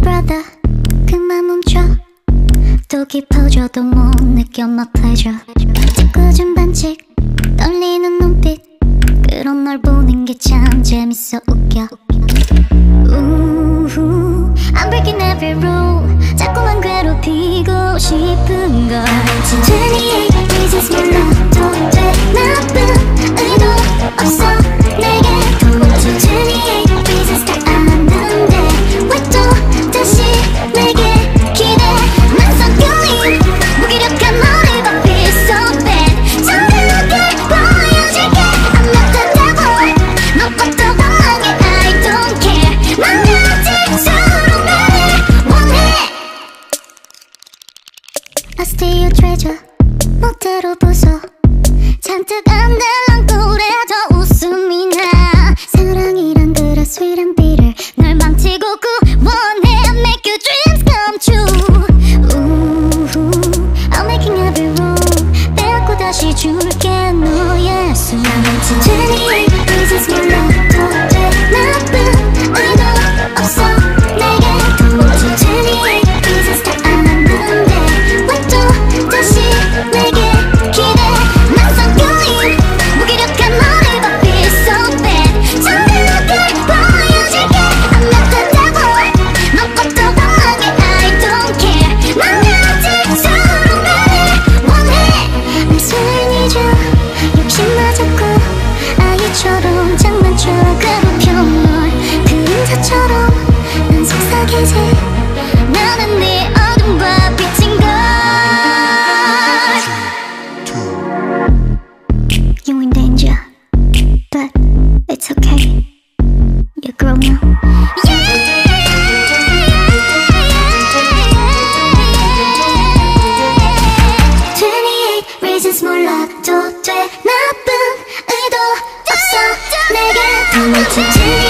brother 그만 멈춰 또 깊어져도 못 느껴 my pleasure 짓궂은 반칙 떨리는 눈빛 그런 널 보는 게 참 재밌어 웃겨 I'm breaking every rule 자꾸만 괴롭히고 싶은 걸 28 reasons 몰라도 돼 나쁜 의도 없어 내게 28 reasons 다 아는데 왜 또 다시 내게 기대 낯선 feeling 무기력한 너를 봐 feel so bad 정확하게 보여줄게 I'm not the devil 너 것도 강하게 I don't care 망가질수록 나를 원해 I stay your treasure 멋대로 부숴 잔뜩 안 달랑거려도 웃음이 나 사랑이란 그런 sweet 비를 널 망치고 구원해 I'll make your dreams come true I'm making every rule 빼앗고 다시 줄게 너의 숨 28 reasons 몰라도 돼 나쁜 의도 없어 내게 28 reasons 다 아는데 왜 또 다시 내게 기대 낯선 feeling 무기력한 너를 봐 feel so bad 정확하게 보여줄게 I'm not the devil 너 것도 강하게 I don't care 망가질수록 나를 원해 날 소원이죠 욕심나 자꾸 아이처럼 장난쳐 괴롭혀 널 그림자처럼 난 속삭이지 나는 네 어둠과 빛인 걸 You're in danger But it's okay You're grown now Yeah 28 reasons 몰라도 돼 나쁜 의도 없어 내게 더